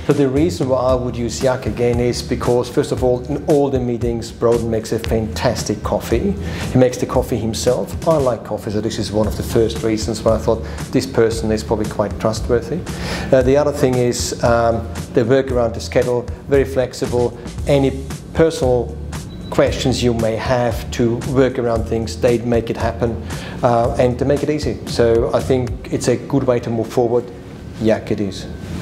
So the reason why I would use Yak again is because, first of all, in all the meetings, Broden makes a fantastic coffee. He makes the coffee himself. I like coffee, so this is one of the first reasons why I thought this person is probably quite trustworthy. The other thing is they work around the schedule, very flexible. Any personal questions you may have to work around things, they make it happen and to make it easy. So I think it's a good way to move forward. Yak it is.